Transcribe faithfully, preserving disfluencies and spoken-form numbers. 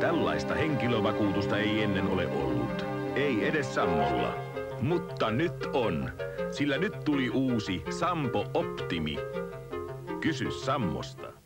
Tällaista henkilövakuutusta ei ennen ole ollut. Ei edes Sammolla. Mutta nyt on. Sillä nyt tuli uusi Sampo Optimi. Kysy Sammosta.